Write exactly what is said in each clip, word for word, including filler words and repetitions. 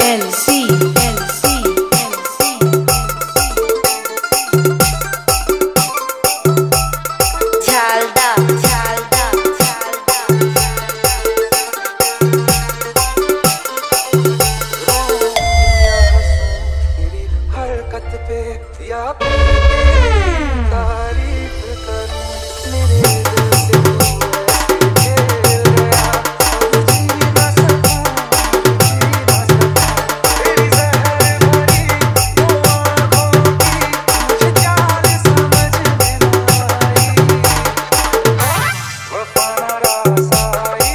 LC LC Jhalda Jhalda हरकत पे या तारीफ करूं मेरे दिल से तू ऐसे खेल गया अब जी ना सकूं जी ना सकूं तेरी जहर भरी वो आँखों की मुझे चाल समझ में ना आई वफा ना रास आई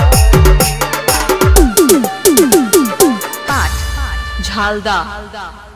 झालदा।